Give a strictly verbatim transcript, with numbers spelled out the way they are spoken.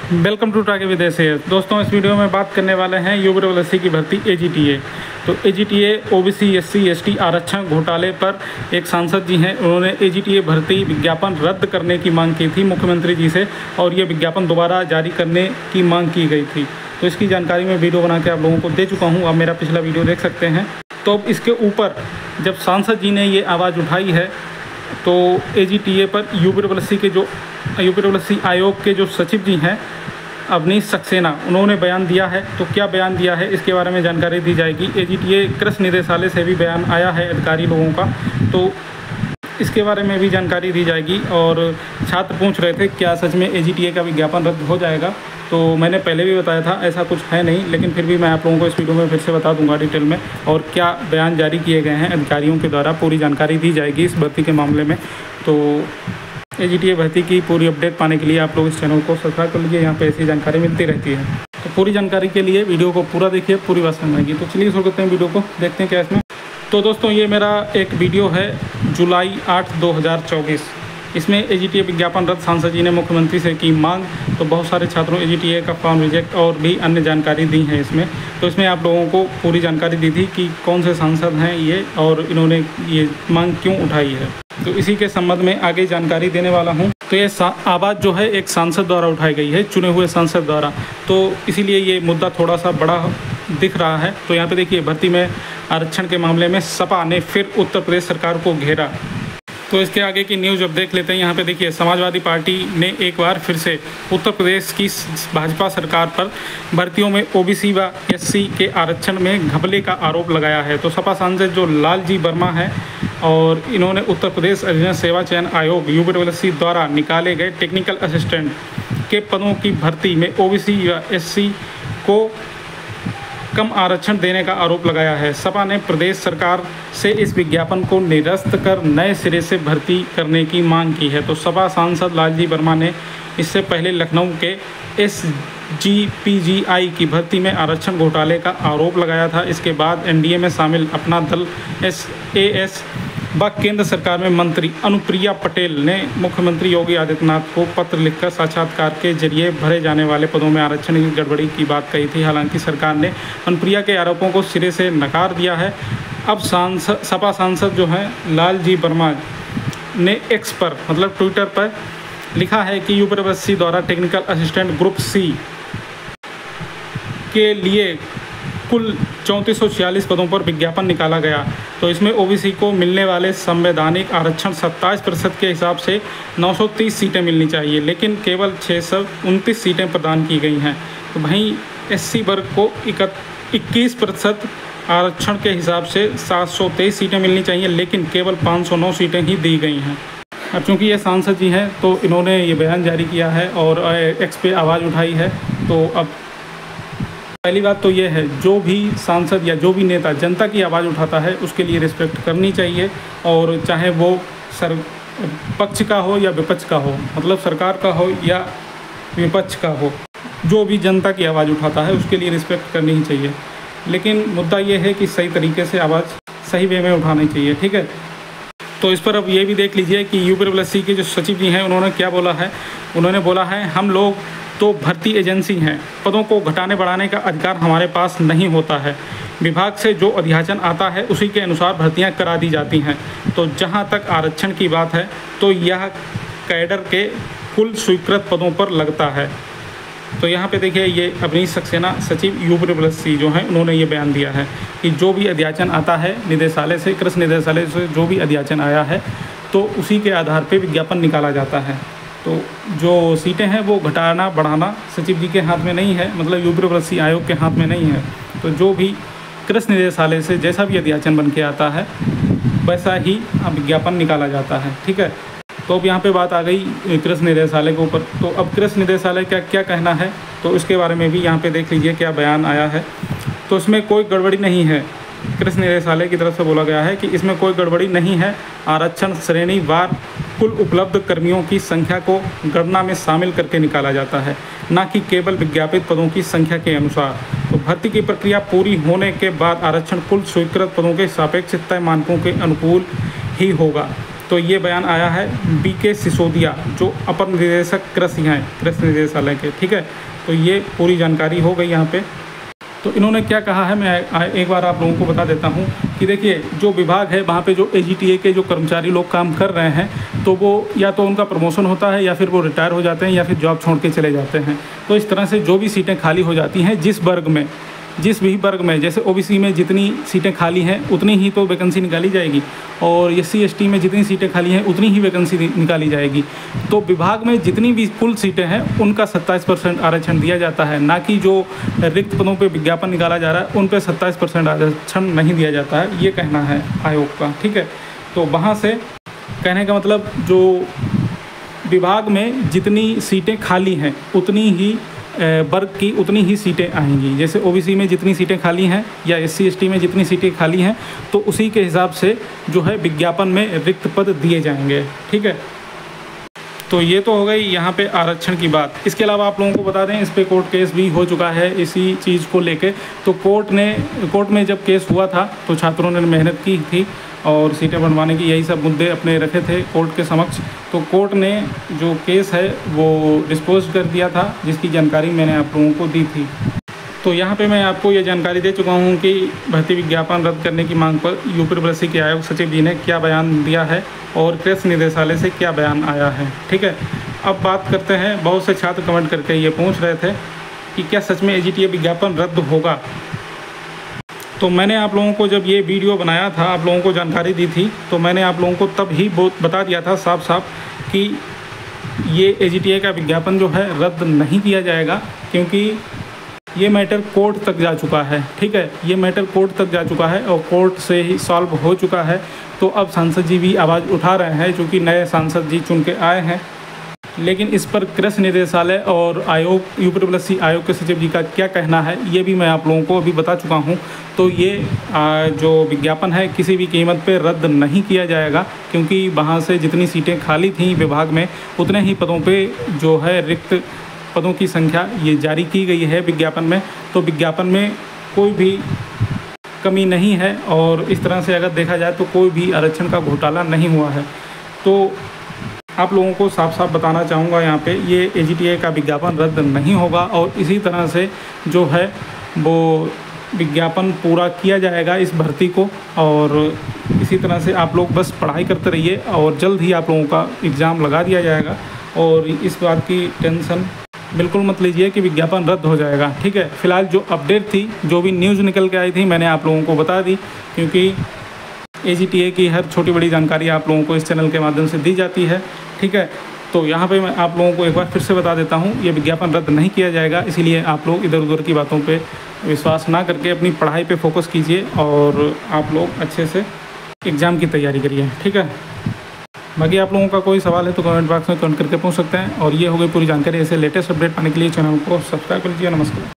Welcome to ट्राके विदेश है। दोस्तों, इस वीडियो में बात करने वाले हैं यूपी ट्रिपल एस सी की भर्ती ए जी टी ए। तो A G T A OBC SC ST आरक्षण घोटाले पर एक सांसद जी हैं, उन्होंने ए जी टी ए भर्ती विज्ञापन रद्द करने की मांग की थी मुख्यमंत्री जी से, और ये विज्ञापन दोबारा जारी करने की मांग की गई थी। तो इसकी जानकारी मैं वीडियो बना के आप लोगों को दे चुका हूँ, आप मेरा पिछला वीडियो देख सकते हैं। तो अब इसके ऊपर जब सांसद जी ने ये आवाज़ उठाई है तो ए जी टी ए पर यूपी ट्रिपल एस सी के जो यूपी ट्रिपल एस सी आयोग के जो सचिव जी हैं अवनीश सक्सेना, उन्होंने बयान दिया है। तो क्या बयान दिया है इसके बारे में जानकारी दी जाएगी। ए जी टी ए कृषि निदेशालय से भी बयान आया है अधिकारी लोगों का, तो इसके बारे में भी जानकारी दी जाएगी। और छात्र पूछ रहे थे क्या सच में ए जी टी ए का विज्ञापन रद्द हो जाएगा, तो मैंने पहले भी बताया था ऐसा कुछ है नहीं, लेकिन फिर भी मैं आप लोगों को इस वीडियो में फिर से बता दूंगा डिटेल में, और क्या बयान जारी किए गए हैं अधिकारियों के द्वारा पूरी जानकारी दी जाएगी इस भर्ती के मामले में। तो ए जी टी ए भर्ती की पूरी अपडेट पाने के लिए आप लोग इस चैनल को सब्सक्राइब कर लीजिए, यहाँ पे ऐसी जानकारी मिलती रहती है। तो पूरी जानकारी के लिए वीडियो को पूरा देखिए, पूरी बात समझ आएगी। तो चलिए शुरू करते हैं वीडियो को, देखते हैं क्या इसमें। तो दोस्तों, ये मेरा एक वीडियो है जुलाई आठ दो हज़ार चौबीस। इसमें ए जी टी ए विज्ञापन रद्द, सांसद जी ने मुख्यमंत्री से की मांग। तो बहुत सारे छात्रों ए जी टी ए का फॉर्म रिजेक्ट और भी अन्य जानकारी दी है इसमें। तो इसमें आप लोगों को पूरी जानकारी दी थी कि कौन से सांसद हैं ये और इन्होंने ये मांग क्यों उठाई है। तो इसी के संबंध में आगे जानकारी देने वाला हूँ। तो ये आवाज़ जो है एक सांसद द्वारा उठाई गई है, चुने हुए सांसद द्वारा, तो इसीलिए ये मुद्दा थोड़ा सा बड़ा दिख रहा है। तो यहाँ पे देखिए, भर्ती में आरक्षण के मामले में सपा ने फिर उत्तर प्रदेश सरकार को घेरा। तो इसके आगे की न्यूज़ अब देख लेते हैं। यहाँ पे देखिए, समाजवादी पार्टी ने एक बार फिर से उत्तर प्रदेश की भाजपा सरकार पर भर्तियों में ओ बी सी व एस सी के आरक्षण में घपले का आरोप लगाया है। तो सपा सांसद जो लालजी वर्मा है, और इन्होंने उत्तर प्रदेश अधीनस्थ सेवा चयन आयोग यूपी ट्रिपल एस सी द्वारा निकाले गए टेक्निकल असिस्टेंट के पदों की भर्ती में ओ बी सी व एस सी को कम आरक्षण देने का आरोप लगाया है। सपा ने प्रदेश सरकार से इस विज्ञापन को निरस्त कर नए सिरे से भर्ती करने की मांग की है। तो सपा सांसद लालजी वर्मा ने इससे पहले लखनऊ के एस जी पी जी आई की भर्ती में आरक्षण घोटाले का आरोप लगाया था। इसके बाद एन डी ए में शामिल अपना दल एस ए एस व केंद्र सरकार में मंत्री अनुप्रिया पटेल ने मुख्यमंत्री योगी आदित्यनाथ को पत्र लिखकर साक्षात्कार के जरिए भरे जाने वाले पदों में आरक्षण की गड़बड़ी की बात कही थी। हालांकि सरकार ने अनुप्रिया के आरोपों को सिरे से नकार दिया है। अब सांसद सपा सांसद जो हैं लालजी वर्मा ने एक्स पर मतलब ट्विटर पर लिखा है कि यूपी ट्रिपल एस सी द्वारा टेक्निकल असिस्टेंट ग्रुप सी के लिए कुल चौंतीस सौ छियालीस पदों पर विज्ञापन निकाला गया। तो इसमें ओ बी सी को मिलने वाले संवैधानिक आरक्षण सत्ताईस प्रतिशत के हिसाब से नौ सौ तीस सीटें मिलनी चाहिए, लेकिन केवल छः सौ उनतीस सीटें प्रदान की गई हैं। तो वहीं एस सी वर्ग को इक्कीस प्रतिशत आरक्षण के हिसाब से सात सौ तेईस सीटें मिलनी चाहिए, लेकिन केवल पाँच सौ नौ सीटें ही दी गई हैं। अब चूँकि ये सांसद जी हैं तो इन्होंने ये बयान जारी किया है और एक्स पे आवाज़ उठाई है। तो अब पहली बात तो ये है, जो भी सांसद या जो भी नेता जनता की आवाज़ उठाता है उसके लिए रिस्पेक्ट करनी चाहिए, और चाहे वो सर पक्ष का हो या विपक्ष का हो, मतलब सरकार का हो या विपक्ष का हो, जो भी जनता की आवाज़ उठाता है उसके लिए रिस्पेक्ट करनी ही चाहिए। लेकिन मुद्दा ये है कि सही तरीके से आवाज़ सही वे में उठानी चाहिए, ठीक है। तो इस पर अब ये भी देख लीजिए कि यूपी ट्रिपल एस सी के जो सचिव जी हैं उन्होंने क्या बोला है। उन्होंने बोला है, हम लोग तो भर्ती एजेंसी हैं, पदों को घटाने बढ़ाने का अधिकार हमारे पास नहीं होता है। विभाग से जो अध्याचन आता है उसी के अनुसार भर्तियां करा दी जाती हैं। तो जहां तक आरक्षण की बात है तो यह कैडर के कुल स्वीकृत पदों पर लगता है। तो यहाँ पे देखिए, ये अवनीश सक्सेना सचिव यूपी ट्रिपल एस सी जो हैं उन्होंने ये बयान दिया है कि जो भी अध्याचन आता है निदेशालय से, कृषि निदेशालय से जो भी अध्याचन आया है तो उसी के आधार पर विज्ञापन निकाला जाता है। तो जो सीटें हैं वो घटाना बढ़ाना सचिव जी के हाथ में नहीं है, मतलब यूपी ट्रिपल एस सी आयोग के हाथ में नहीं है। तो जो भी कृषि निदेशालय से जैसा भी अध्याचन बन के आता है वैसा ही विज्ञापन निकाला जाता है, ठीक है। तो अब यहाँ पे बात आ गई कृषि निदेशालय के ऊपर। तो अब कृषि निदेशालय का क्या कहना है तो इसके बारे में भी यहाँ पे देख लीजिए क्या बयान आया है। तो इसमें कोई गड़बड़ी नहीं है, कृषि निदेशालय की तरफ से बोला गया है कि इसमें कोई गड़बड़ी नहीं है। आरक्षण श्रेणीवार कुल उपलब्ध कर्मियों की संख्या को गणना में शामिल करके निकाला जाता है, न कि केवल विज्ञापित पदों की संख्या के अनुसार। तो भर्ती की प्रक्रिया पूरी होने के बाद आरक्षण कुल स्वीकृत पदों के सापेक्ष तय मानकों के अनुकूल ही होगा। तो ये बयान आया है बी के सिसोदिया, जो अपर निदेशक कृषि हैं कृषि निदेशालय के, ठीक है। तो ये पूरी जानकारी हो गई यहाँ पे। तो इन्होंने क्या कहा है मैं एक बार आप लोगों को बता देता हूँ कि देखिए, जो विभाग है वहाँ पे जो ए जी टी ए के जो कर्मचारी लोग काम कर रहे हैं, तो वो या तो उनका प्रमोशन होता है या फिर वो रिटायर हो जाते हैं या फिर जॉब छोड़ के चले जाते हैं। तो इस तरह से जो भी सीटें खाली हो जाती हैं, जिस वर्ग में जिस भी वर्ग में, जैसे ओ बी सी में जितनी सीटें खाली हैं उतनी ही तो वैकेंसी निकाली जाएगी, और एस सी एस टी में जितनी सीटें खाली हैं उतनी ही वैकेंसी निकाली जाएगी। तो विभाग में जितनी भी कुल सीटें हैं उनका सत्ताईस परसेंट आरक्षण दिया जाता है, ना कि जो रिक्त पदों पे विज्ञापन निकाला जा रहा है उन पे सत्ताईस परसेंट आरक्षण नहीं दिया जाता है, ये कहना है आयोग का, ठीक है। तो वहाँ से कहने का मतलब, जो विभाग में जितनी सीटें खाली हैं उतनी ही वर्ग की उतनी ही सीटें आएंगी। जैसे ओ बी सी में जितनी सीटें खाली हैं या एस सी एस टी में जितनी सीटें खाली हैं, तो उसी के हिसाब से जो है विज्ञापन में रिक्त पद दिए जाएंगे, ठीक है। तो ये तो हो गई यहाँ पे आरक्षण की बात। इसके अलावा आप लोगों को बता दें, इस पे कोर्ट केस भी हो चुका है इसी चीज़ को लेके। तो कोर्ट ने कोर्ट में जब केस हुआ था तो छात्रों ने मेहनत की थी और सीटें बनवाने की यही सब मुद्दे अपने रखे थे कोर्ट के समक्ष। तो कोर्ट ने जो केस है वो डिस्पोज कर दिया था, जिसकी जानकारी मैंने आप लोगों को दी थी। तो यहाँ पे मैं आपको ये जानकारी दे चुका हूँ कि भर्ती विज्ञापन रद्द करने की मांग पर यूपी डब्ल्यूएसएससी के आयोग सचिव जी ने क्या बयान दिया है और कृषि निदेशालय से क्या बयान आया है, ठीक है। अब बात करते हैं, बहुत से छात्र कमेंट करके ये पूछ रहे थे कि क्या सच में ए जी टी ए विज्ञापन रद्द होगा। तो मैंने आप लोगों को जब ये वीडियो बनाया था, आप लोगों को जानकारी दी थी, तो मैंने आप लोगों को तब ही बहुत बता दिया था साफ साफ कि ये ए जी टी ए का विज्ञापन जो है रद्द नहीं किया जाएगा, क्योंकि ये मैटर कोर्ट तक जा चुका है, ठीक है। ये मैटर कोर्ट तक जा चुका है और कोर्ट से ही सॉल्व हो चुका है। तो अब सांसद जी भी आवाज़ उठा रहे हैं, चूँकि नए सांसद जी चुन के आए हैं। लेकिन इस पर कृषि निदेशालय और आयोग यूपी डब्ल्यूएसएससी आयोग के सचिव जी का क्या कहना है, ये भी मैं आप लोगों को अभी बता चुका हूँ। तो ये आ, जो विज्ञापन है किसी भी कीमत पे रद्द नहीं किया जाएगा, क्योंकि वहाँ से जितनी सीटें खाली थीं विभाग में उतने ही पदों पे जो है रिक्त पदों की संख्या ये जारी की गई है विज्ञापन में। तो विज्ञापन में कोई भी कमी नहीं है और इस तरह से अगर देखा जाए तो कोई भी आरक्षण का घोटाला नहीं हुआ है। तो आप लोगों को साफ साफ बताना चाहूँगा यहाँ पे, ये ए जी टी ए का विज्ञापन रद्द नहीं होगा और इसी तरह से जो है वो विज्ञापन पूरा किया जाएगा इस भर्ती को। और इसी तरह से आप लोग बस पढ़ाई करते रहिए और जल्द ही आप लोगों का एग्ज़ाम लगा दिया जाएगा। और इस बात की टेंशन बिल्कुल मत लीजिए कि विज्ञापन रद्द हो जाएगा, ठीक है। फिलहाल जो अपडेट थी, जो भी न्यूज़ निकल के आई थी, मैंने आप लोगों को बता दी, क्योंकि ए जी टी ए की हर छोटी बड़ी जानकारी आप लोगों को इस चैनल के माध्यम से दी जाती है, ठीक है। तो यहाँ पे मैं आप लोगों को एक बार फिर से बता देता हूँ, ये विज्ञापन रद्द नहीं किया जाएगा। इसीलिए आप लोग इधर उधर की बातों पे विश्वास ना करके अपनी पढ़ाई पे फोकस कीजिए और आप लोग अच्छे से एग्ज़ाम की तैयारी करिए, ठीक है। बाकी आप लोगों का कोई सवाल है तो कमेंट बॉक्स में कमेंट करके पूछ सकते हैं। और ये हो गई पूरी जानकारी। ऐसे लेटेस्ट अपडेट पाने के लिए चैनल को सब्सक्राइब कर लीजिए। नमस्कार।